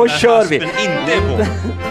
då kör vi. Men inte på.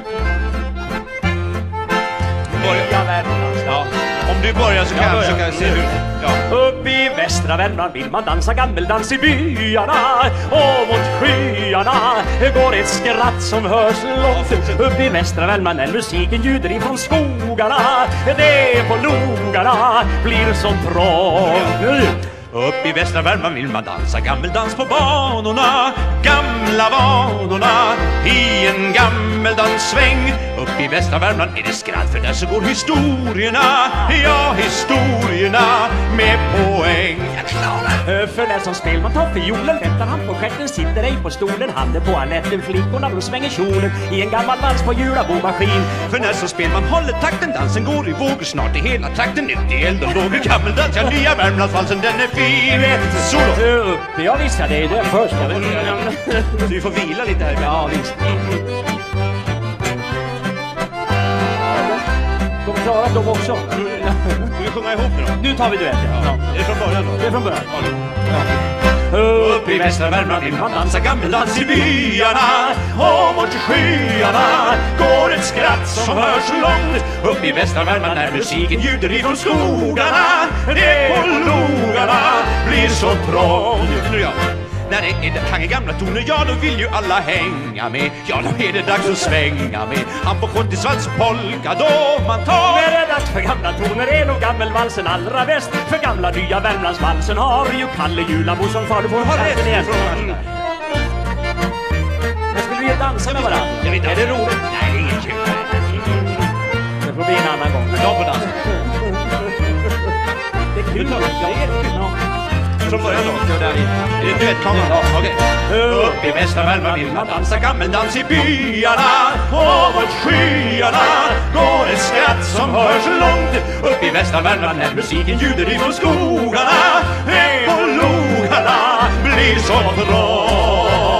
Ja. Om du börjar så kan jag se hur... Ja. Upp i västra Värmland vill man dansa gammeldans i byarna, och mot skyarna går ett skratt som hörs långt. Upp i västra Värmland när musiken ljuder ifrån skogarna, det på logarna blir så trångt. Upp i västra Värmland vill man dansa gammeldans på banorna, gamla vanorna, i en gammeldanssväng. Upp i västra Värmland är det skratt, för där så går historierna, ja historierna med poäng. För när som spel man tar fiolen, väntar han på stjärten, sitter ej på stolen, handen på aletten, flickorna de svänger kjolen i en gammal vals på hjulabomaskin. För när som spel man håller takten, dansen går i vågor, snart i hela trakten ut i eld och lågor. Gammeldans, ja nya Värmlandsvalsen, den är fin. Solo! Ja visst, ja, det är det först. Så vi får vila lite här. Ja visst. De klarar dem också. Ska vi sjunga ihop nu då? Nu tar vi duett. Ja. Är det från början då? Det är från början. Ja. Upp i västra Värmland vill man dansa gammeldans i byarna, och mot skyarna går ett skratt som hörs långt. Upp i västra Värmland när musiken ljuder ifrån skogarna, det på logarna blir så trångt. Nu ja. När det hänger gamla toner, ja då vill ju alla hänga med. Ja då är det dags att svänga med. Han på 70-svans polka då man tar. När det är dags för gamla toner är nog gammelvalsen allra bäst. För gamla nya Värmlandsvalsen har ju Kalle Julabo som far. Du får ha rätt igen. Men skulle vi ju dansa med varandra? Jag vet inte, är det roligt? Nej, det är inget kul. Det får bli en annan gång. Men de får dansa. Det är kul. Ja, det är kul. Från början då? Är det duettkameran? Ja, okej. Upp i västra Värmland vill man dansa gammeldans i byarna, och mot skyarna går ett skratt som hörs långt. Upp i västra Värmland när musiken ljuder ifrån skogarna, på logarna blir så trångt.